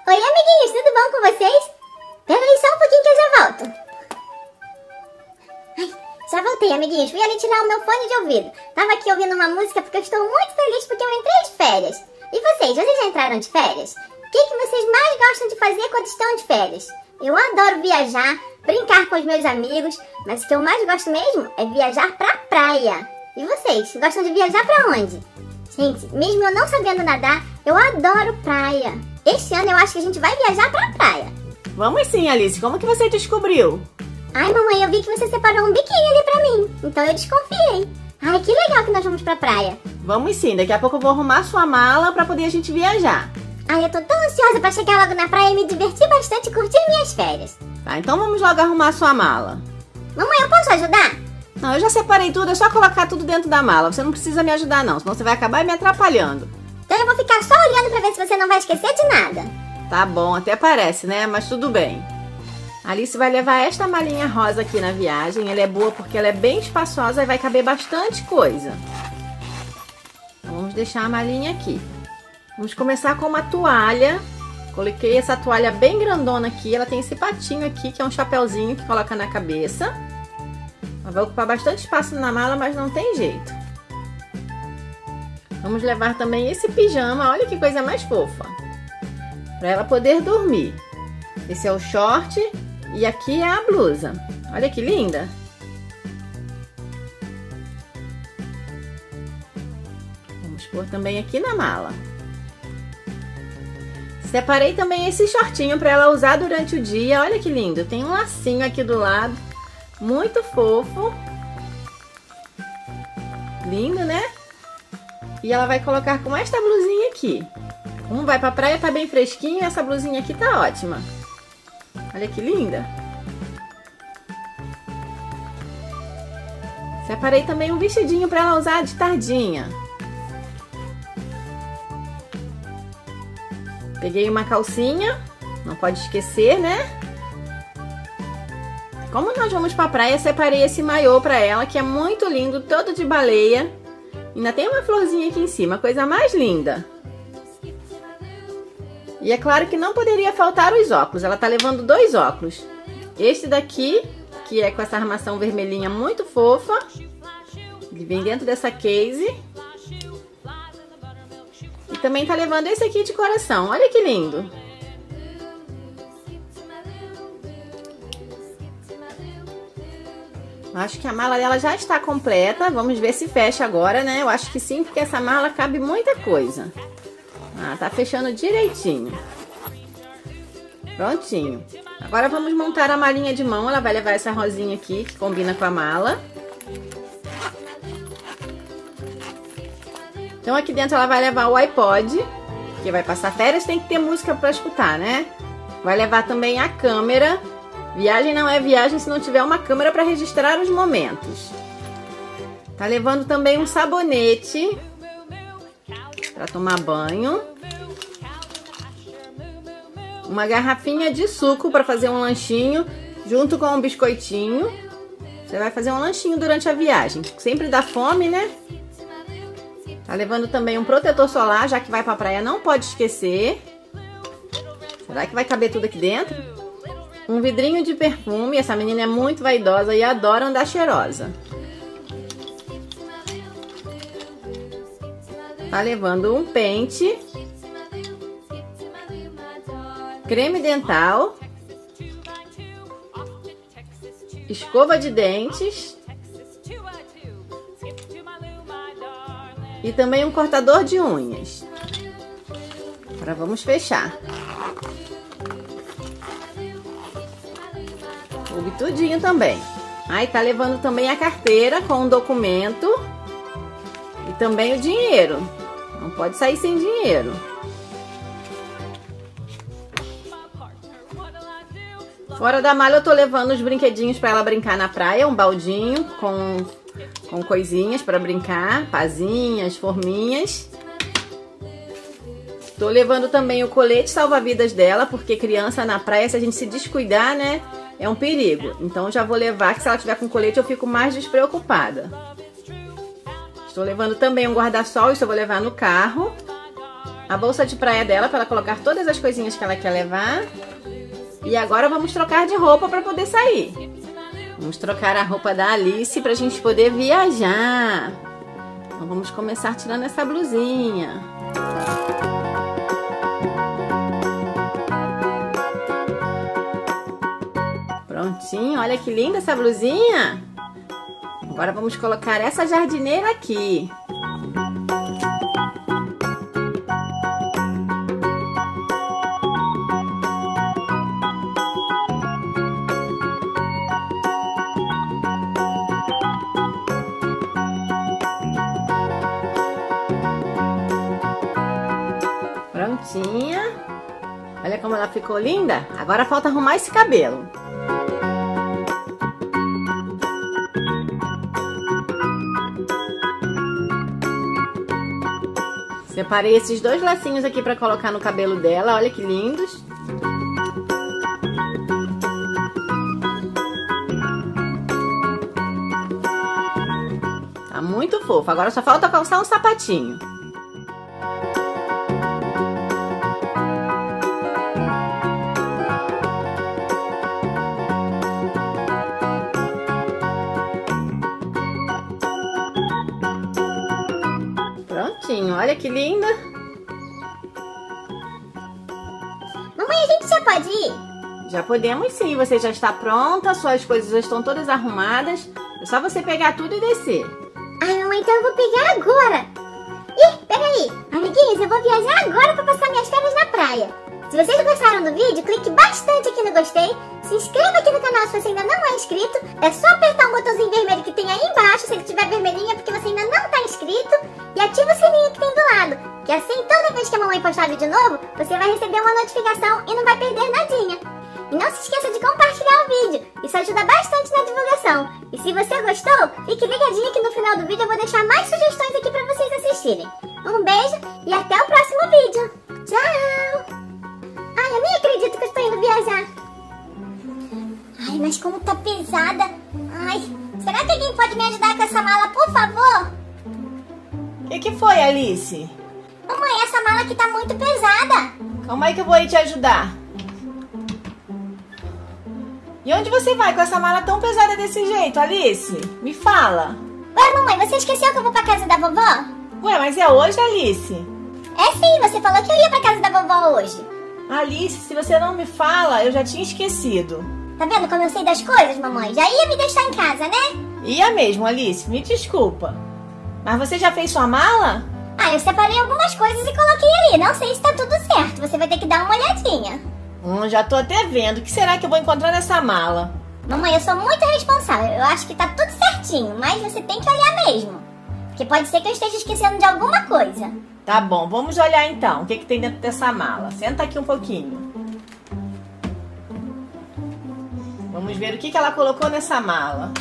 Oi, amiguinhos, tudo bom com vocês? Pera aí só um pouquinho que eu já volto. Ai, já voltei, amiguinhos. Fui ali tirar o meu fone de ouvido. Tava aqui ouvindo uma música porque eu estou muito feliz porque eu entrei de férias. E vocês já entraram de férias? O que vocês mais gostam de fazer quando estão de férias? Eu adoro viajar, brincar com os meus amigos, mas o que eu mais gosto mesmo é viajar pra praia. E vocês, gostam de viajar pra onde? Gente, mesmo eu não sabendo nadar, eu adoro praia. Este ano eu acho que a gente vai viajar pra praia. Vamos sim, Alice. Como que você descobriu? Ai, mamãe, eu vi que você separou um biquíni ali pra mim, então eu desconfiei. Ai, que legal que nós vamos pra praia. Vamos sim, daqui a pouco eu vou arrumar sua mala pra poder a gente viajar. Ai, eu tô tão ansiosa pra chegar logo na praia e me divertir bastante e curtir minhas férias. Tá, então vamos logo arrumar sua mala. Mamãe, eu posso ajudar? Não, eu já separei tudo, é só colocar tudo dentro da mala. Você não precisa me ajudar não, senão você vai acabar me atrapalhando. Então eu vou ficar só olhando pra ver se você não vai esquecer de nada. Tá bom, até parece, né? Mas tudo bem. A Alice vai levar esta malinha rosa aqui na viagem. Ela é boa porque ela é bem espaçosa e vai caber bastante coisa. Então vamos deixar a malinha aqui. Vamos começar com uma toalha. Coloquei essa toalha bem grandona aqui. Ela tem esse patinho aqui, que é um chapéuzinho que coloca na cabeça. Ela vai ocupar bastante espaço na mala, mas não tem jeito. Vamos levar também esse pijama. Olha que coisa mais fofa. Para ela poder dormir. Esse é o short e aqui é a blusa. Olha que linda. Vamos pôr também aqui na mala. Separei também esse shortinho para ela usar durante o dia. Olha que lindo. Tem um lacinho aqui do lado. Muito fofo. Lindo, né? E ela vai colocar com esta blusinha aqui. Como vai pra praia, tá bem fresquinho. Essa blusinha aqui tá ótima. Olha que linda. Separei também um vestidinho para ela usar de tardinha. Peguei uma calcinha. Não pode esquecer, né? Como nós vamos pra praia, separei esse maiô pra ela, que é muito lindo, todo de baleia. Ainda tem uma florzinha aqui em cima, coisa mais linda. E é claro que não poderia faltar os óculos. Ela tá levando 2 óculos. Este daqui, que é com essa armação vermelhinha muito fofa. Ele vem dentro dessa case. E também tá levando esse aqui de coração. Olha que lindo. Acho que a mala dela já está completa. Vamos ver se fecha agora, né? Eu acho que sim, porque essa mala cabe muita coisa. Ah, tá fechando direitinho. Prontinho. Agora vamos montar a malinha de mão. Ela vai levar essa rosinha aqui, que combina com a mala. Então aqui dentro ela vai levar o iPod, que vai passar férias, tem que ter música para escutar, né? Vai levar também a câmera. Viagem não é viagem se não tiver uma câmera para registrar os momentos. Tá levando também um sabonete para tomar banho. Uma garrafinha de suco para fazer um lanchinho junto com um biscoitinho. Você vai fazer um lanchinho durante a viagem. Sempre dá fome, né? Tá levando também um protetor solar, já que vai pra praia, não pode esquecer. Será que vai caber tudo aqui dentro? Um vidrinho de perfume. Essa menina é muito vaidosa e adora andar cheirosa. Tá levando um pente, creme dental, escova de dentes e também um cortador de unhas. Agora vamos fechar. Coube tudinho também. Aí tá levando também a carteira com um documento e também o dinheiro. Não pode sair sem dinheiro. Fora da mala eu tô levando os brinquedinhos para ela brincar na praia, um baldinho com coisinhas para brincar, pazinhas, forminhas. Tô levando também o colete salva-vidas dela, porque criança na praia, se a gente se descuidar, né, é um perigo. Então já vou levar, que se ela tiver com colete eu fico mais despreocupada. Estou levando também um guarda-sol, isso eu vou levar no carro. a bolsa de praia dela para ela colocar todas as coisinhas que ela quer levar. E agora vamos trocar de roupa para poder sair. Vamos trocar a roupa da Alice para a gente poder viajar. Então vamos começar tirando essa blusinha. Prontinho, olha que linda essa blusinha. Agora vamos colocar essa jardineira aqui. Prontinha. Olha como ela ficou linda. Agora falta arrumar esse cabelo. Separei esses dois lacinhos aqui para colocar no cabelo dela. Olha que lindos. Tá muito fofo. Agora só falta calçar um sapatinho. Prontinho, olha que linda. Mamãe, a gente já pode ir? Já podemos sim, você já está pronta, suas coisas já estão todas arrumadas. É só você pegar tudo e descer. Ai, mamãe, então eu vou pegar agora. Ih, peraí. Amiguinhos, eu vou viajar agora para passar minhas férias na praia. Se vocês gostaram do vídeo, clique bastante aqui no gostei. Se inscreva aqui no canal se você ainda não é inscrito. É só apertar o botãozinho vermelho que tem aí embaixo. Se ele tiver vermelhinho é porque você ainda não está inscrito. E ativa o sininho que tem do lado. Que assim, toda vez que a mamãe postar vídeo novo, você vai receber uma notificação e não vai perder nadinha. E não se esqueça de compartilhar o vídeo. Isso ajuda bastante na divulgação. E se você gostou, fique ligadinho que no final do vídeo eu vou deixar mais sugestões aqui para vocês assistirem. Um beijo e até o próximo vídeo. Tchau! Ai, eu nem acredito que eu estou indo viajar. Ai, mas como tá pesada. Ai, será que alguém pode me ajudar com essa mala, por favor? O que foi, Alice? Mamãe, essa mala aqui tá muito pesada. Calma aí que eu vou ir te ajudar. E onde você vai com essa mala tão pesada desse jeito, Alice? Me fala. Ué, mamãe, você esqueceu que eu vou pra casa da vovó? Ué, mas é hoje, Alice? É sim, você falou que eu ia pra casa da vovó hoje. Alice, se você não me fala, eu já tinha esquecido. Tá vendo como eu sei das coisas, mamãe? Já ia me deixar em casa, né? Ia mesmo, Alice, me desculpa. Mas você já fez sua mala? Ah, eu separei algumas coisas e coloquei ali. Não sei se tá tudo certo, você vai ter que dar uma olhadinha. Já tô até vendo. O que será que eu vou encontrar nessa mala? Mamãe, eu sou muito responsável. Eu acho que tá tudo certinho, mas você tem que olhar mesmo. Porque pode ser que eu esteja esquecendo de alguma coisa. Tá bom, vamos olhar então. O que tem dentro dessa mala? Senta aqui um pouquinho. Vamos ver o que ela colocou nessa mala.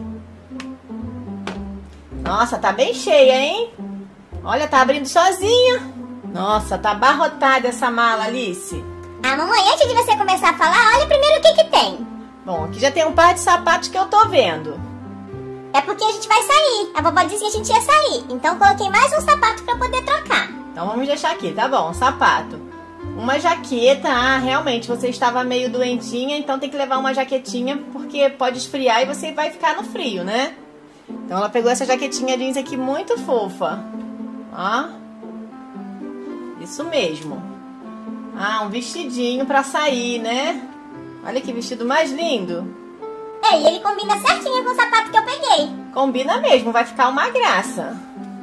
Nossa, tá bem cheia, hein? Olha, tá abrindo sozinha. Nossa, tá abarrotada essa mala, Alice. Ah, mamãe, antes de você começar a falar, olha primeiro o que tem. Bom, aqui já tem um par de sapatos que eu tô vendo. É porque a gente vai sair. A vovó disse que a gente ia sair. Então coloquei mais um sapato pra poder trocar. Então vamos deixar aqui, tá bom, sapato. Uma jaqueta. Ah, realmente, você estava meio doentinha, então tem que levar uma jaquetinha, porque pode esfriar e você vai ficar no frio, né? Então ela pegou essa jaquetinha jeans aqui muito fofa. Ó. Isso mesmo. Ah, um vestidinho pra sair, né? Olha que vestido mais lindo. É, e ele combina certinho com o sapato que eu peguei. Combina mesmo, vai ficar uma graça.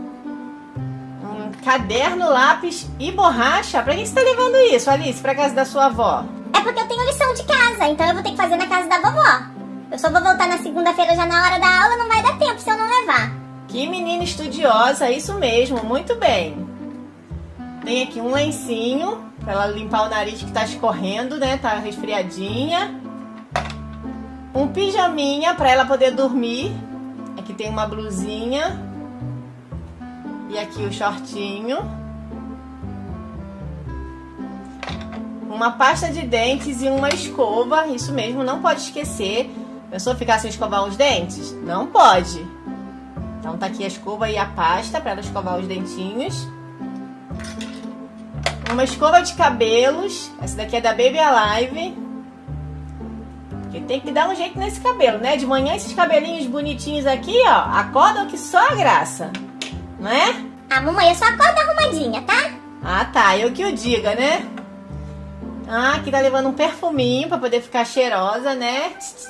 Caderno, lápis e borracha. Pra que você tá levando isso, Alice? Pra casa da sua avó? É porque eu tenho lição de casa, então eu vou ter que fazer na casa da vovó. Eu só vou voltar na segunda-feira já na hora da aula, não vai dar tempo se eu não levar. Que menina estudiosa, isso mesmo, muito bem. Tem aqui um lencinho pra ela limpar o nariz que tá escorrendo, né? Tá resfriadinha. Um pijaminha pra ela poder dormir. Aqui tem uma blusinha. E aqui o shortinho. Uma pasta de dentes e uma escova. Isso mesmo, não pode esquecer. A pessoa ficar sem escovar os dentes? Não pode. Então tá aqui a escova e a pasta para ela escovar os dentinhos. uma escova de cabelos. Essa daqui é da Baby Alive. Porque tem que dar um jeito nesse cabelo, né? De manhã esses cabelinhos bonitinhos aqui, ó, acordam que só a graça. Não é? Ah, mamãe, eu só acordo arrumadinha, tá? Ah, tá. Eu que o diga, né? Ah, aqui tá levando um perfuminho pra poder ficar cheirosa, né?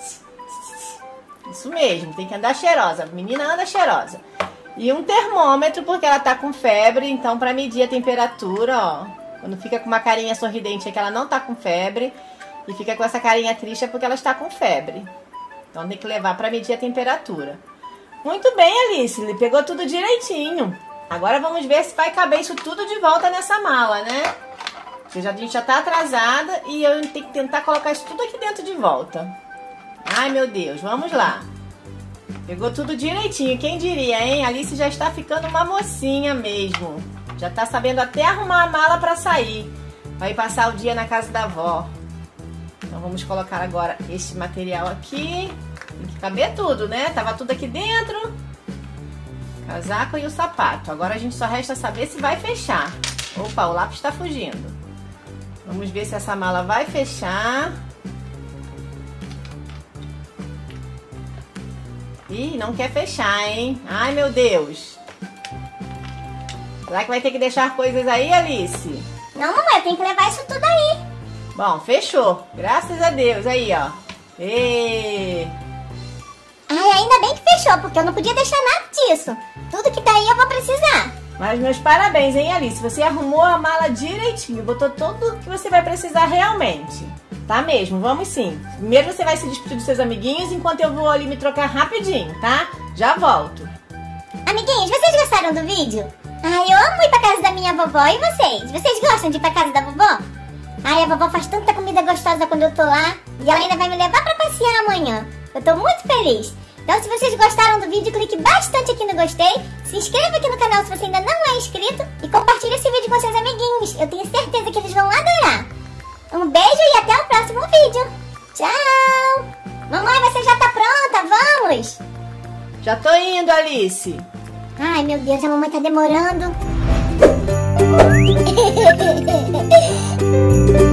Isso mesmo, tem que andar cheirosa. A menina anda cheirosa. E um termômetro, porque ela tá com febre, então pra medir a temperatura, ó. Quando fica com uma carinha sorridente é que ela não tá com febre. E fica com essa carinha triste é porque ela está com febre. Então tem que levar pra medir a temperatura. Muito bem, Alice. Ele pegou tudo direitinho. Agora vamos ver se vai caber isso tudo de volta nessa mala, né? Porque a gente já tá atrasada e eu tenho que tentar colocar isso tudo aqui dentro de volta. Ai, meu Deus. Vamos lá. Pegou tudo direitinho. Quem diria, hein? A Alice já está ficando uma mocinha mesmo. Já tá sabendo até arrumar a mala pra sair. Vai passar o dia na casa da avó. Então vamos colocar agora este material aqui. Tem que caber tudo, né? Tava tudo aqui dentro. Casaco e o sapato. Agora a gente só resta saber se vai fechar. Opa, o lápis tá fugindo. Vamos ver se essa mala vai fechar. Ih, não quer fechar, hein? Ai, meu Deus. Será que vai ter que deixar coisas aí, Alice? Não, mamãe, eu tenho que levar isso tudo aí. Bom, fechou. Graças a Deus. Aí, ó. Ê! Ai, ainda bem que fechou, porque eu não podia deixar nada disso. Tudo que daí eu vou precisar. Mas meus parabéns, hein, Alice? Você arrumou a mala direitinho. Botou tudo que você vai precisar realmente. Tá mesmo, vamos sim. Primeiro você vai se despedir dos seus amiguinhos, enquanto eu vou ali me trocar rapidinho, tá? Já volto. Amiguinhos, vocês gostaram do vídeo? Ai, eu amo ir pra casa da minha vovó. E vocês? Vocês gostam de ir pra casa da vovó? Ai, a vovó faz tanta comida gostosa quando eu tô lá. E ela ainda vai me levar pra passear amanhã. Eu tô muito feliz. Então, se vocês gostaram do vídeo, clique bastante aqui no gostei. Se inscreva aqui no canal se você ainda não é inscrito. E compartilhe esse vídeo com seus amiguinhos. Eu tenho certeza que eles vão adorar. Um beijo e até o próximo vídeo. Tchau! Mamãe, você já tá pronta? Vamos! Já tô indo, Alice. Ai, meu Deus, a mamãe tá demorando.